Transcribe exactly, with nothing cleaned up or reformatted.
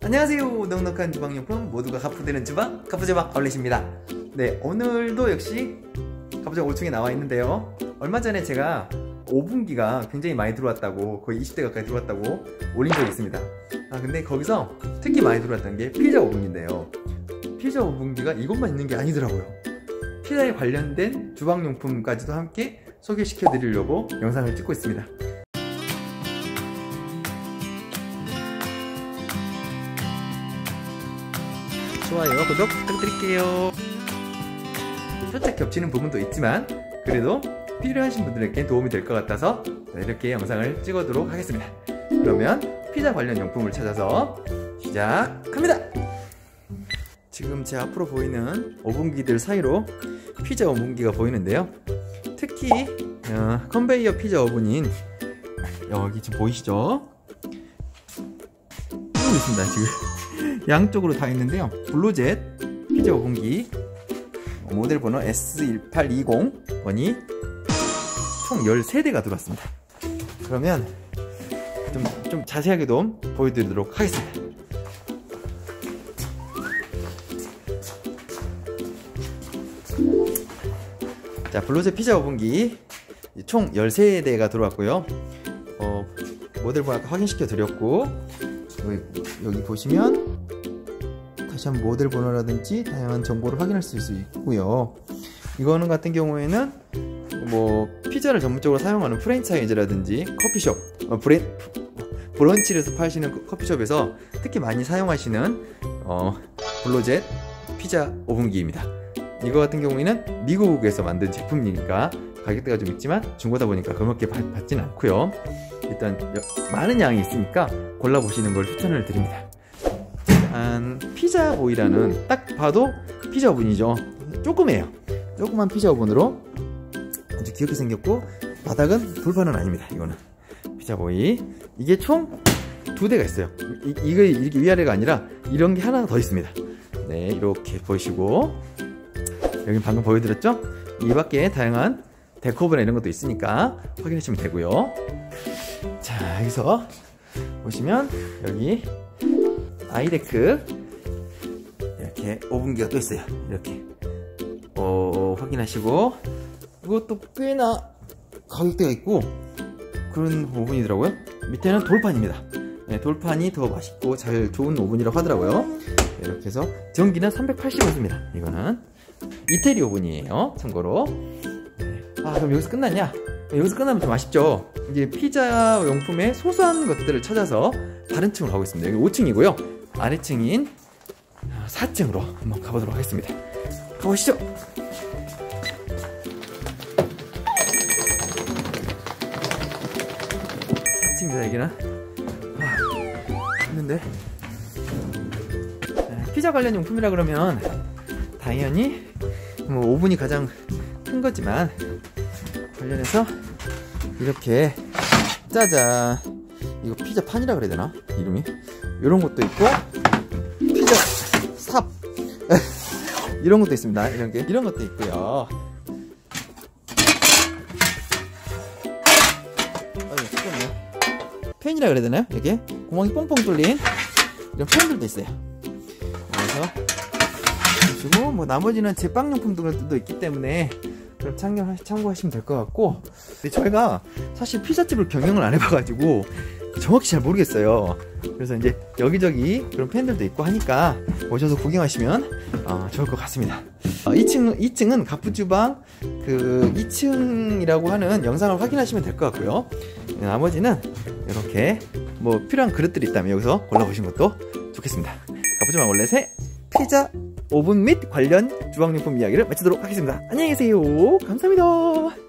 안녕하세요. 넉넉한 주방용품 모두가 가포되는 주방 가포주방 아울렛입니다. 네, 오늘도 역시 가포주방 오 층에 나와 있는데요, 얼마 전에 제가 오븐기가 굉장히 많이 들어왔다고, 거의 이십 대 가까이 들어왔다고 올린 적이 있습니다. 아 근데 거기서 특히 많이 들어왔던 게 피자 오븐기인데요, 피자 오븐기가 이것만 있는 게 아니더라고요. 피자에 관련된 주방용품까지도 함께 소개시켜 드리려고 영상을 찍고 있습니다. 좋아요, 구독 부탁드릴게요. 살짝 겹치는 부분도 있지만 그래도 필요하신 분들에게 도움이 될 것 같아서 이렇게 영상을 찍어도록 하겠습니다. 그러면 피자 관련 용품을 찾아서 시작합니다. 지금 제 앞으로 보이는 오븐기들 사이로 피자 오븐기가 보이는데요, 특히 어, 컨베이어 피자 오븐인 여기 지금 보이시죠? 쭉 있습니다. 지금 양쪽으로 다 있는데요, 블루젯 피자 오븐기 모델 번호 에스 일팔이공 번이 총 열세 대가 들어왔습니다. 그러면 좀, 좀 자세하게 좀 보여드리도록 하겠습니다. 자, 블루젯 피자 오븐기 총 열세 대가 들어왔고요. 어, 모델 번호 아까 확인시켜 드렸고, 여기, 여기 보시면 다시 한번 모델 번호라든지 다양한 정보를 확인할 수 있고요. 이거는 같은 경우에는 뭐 피자를 전문적으로 사용하는 프랜차이즈라든지 커피숍, 어, 브레, 브런치를 파시는 커피숍에서 특히 많이 사용하시는 어, 블루젯 피자 오븐기입니다. 이거 같은 경우에는 미국에서 만든 제품이니까 가격대가 좀 있지만 중고다 보니까 그렇게 받진 않고요. 일단 많은 양이 있으니까 골라보시는 걸 추천을 드립니다. 한 피자 오이라는 딱 봐도 피자 오븐이죠. 조그매요. 조그만 피자 오븐으로 아주 귀엽게 생겼고, 바닥은 돌판은 아닙니다. 이거는 피자 보이. 이게 총 두 대가 있어요. 이, 이거 이렇게 위아래가 아니라 이런 게 하나 더 있습니다. 네, 이렇게 보시고, 여기 방금 보여드렸죠? 이 밖에 다양한 데코브나 이런 것도 있으니까 확인하시면 되고요. 자, 여기서 보시면 여기 아이데크 이렇게 오븐기가 또 있어요. 이렇게 어, 확인하시고, 이것도 꽤나 가격대가 있고 그런 오븐이더라고요. 밑에는 돌판입니다. 네, 돌판이 더 맛있고 잘 좋은 오븐이라고 하더라고요. 이렇게 해서 전기는 삼백팔십 와트입니다. 이거는 이태리 오븐이에요, 참고로. 네. 아, 그럼 여기서 끝났냐? 여기서 끝나면 좀 아쉽죠. 이제 피자 용품의 소소한 것들을 찾아서 다른 층으로 가고 있습니다. 여기 오 층이고요 아래층인 사 층으로 한번 가보도록 하겠습니다. 가보시죠. 사 층입니다. 여기는 아, 했는데 피자 관련 용품이라 그러면 당연히 뭐 오븐이 가장 큰 거지만, 관련해서 이렇게 짜잔, 이거 피자 판이라 그래야 되나? 이름이? 이런 것도 있고, 피자 삽 이런 것도 있습니다. 이런 게, 이런 것도 있고요. 아유, 뜨겁네. 팬이라 그래야 되나요? 이렇게 구멍이 뽕뽕 뚫린 이런 팬들도 있어요. 그래서 그리고 뭐 나머지는 제빵용품들도 있기 때문에 그럼 참고, 참고하시면 될 것 같고, 근데 저희가 사실 피자집을 경영을 안 해봐가지고 정확히 잘 모르겠어요. 그래서 이제 여기저기 그런 팬들도 있고 하니까 오셔서 구경하시면 어, 좋을 것 같습니다. 어, 이 층, 이 층은 가푸주방 그 이 층이라고 하는 영상을 확인하시면 될 것 같고요. 나머지는 이렇게 뭐 필요한 그릇들이 있다면 여기서 골라보시는 것도 좋겠습니다. 가푸주방 아울렛의 피자 오븐 및 관련 주방용품 이야기를 마치도록 하겠습니다. 안녕히 계세요. 감사합니다.